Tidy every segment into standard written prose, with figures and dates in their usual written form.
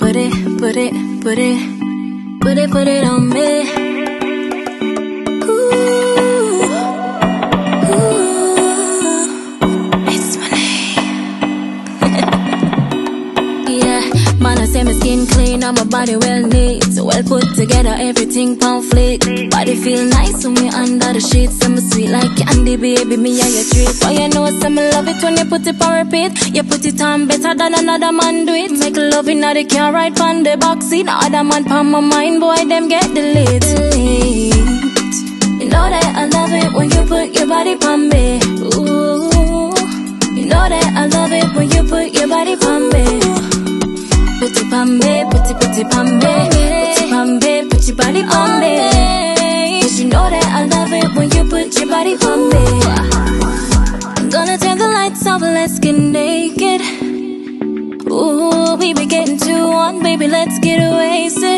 put it, put it, put it, put it, put it on me. Ooh, ooh, it's my name. Yeah, man, I say my skin clean and my body well neat, so well put together, everything conflict. Body feel nice when we under the sheets, and me sweet like candy, baby, me and your treat. But you know some love it when you put it on repeat. You put it on better than another man do it. Make love in the car right from the backseat. No other man pan my mind, boy, them get delete. You know that I love it when you put your body on me. Ooh, you know that I love it when you put your body on me. Put it on me, put it on me, put it on me, put your body on me. Cause you know that I love it when you put your body on me. I'm gonna turn the lights off, let's get naked. Ooh, we be getting too on, baby, let's get wasted.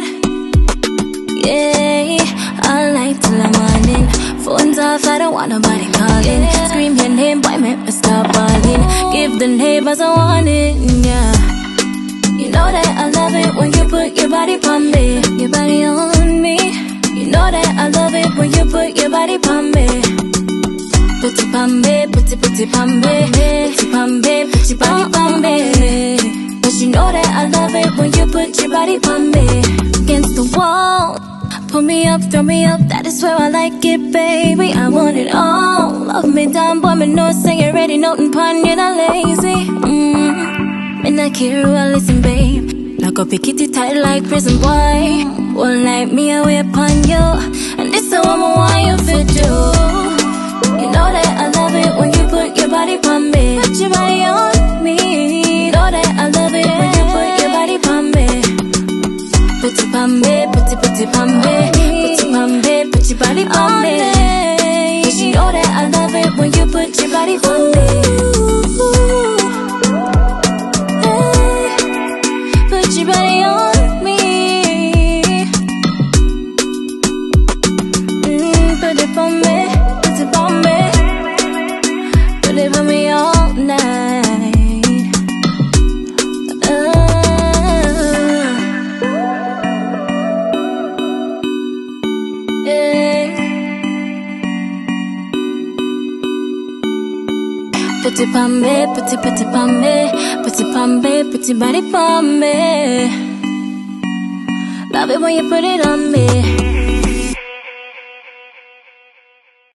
Yeah, I like till I'm morning. Phones off, I don't want nobody calling. Scream your name, boy, make me stop balling. Give the neighbors a warning, yeah. You know that I love it when you put your body on me, your body on me. You know that I love it when you put your body on me. Put it on me, put it on me, put it on me, put your body on me. Cause you know that I love it when you put your body on me. Against the wall, pull me up, throw me up, that is where I like it, baby. I want it all. Love me down, boy, me know say you're ready, nothing pun, you're not lazy. Me not care who I listen, babe. Lock up your kitty tight like prison, boy. One night me away upon you, and this is what I want you to do. You know that I love it when you put your body on me, put your body on me. You know that I love it when you put your body on me. Put it on me, put it on me, put it on me, put your body on me. Cause you know that I love it when you put your body on me. Put your body on me. Put it on me, put it on me, put it on me all night. Yeah. Put it on me, put it on me, put it on me, put your body on me. Love it when you put it on me.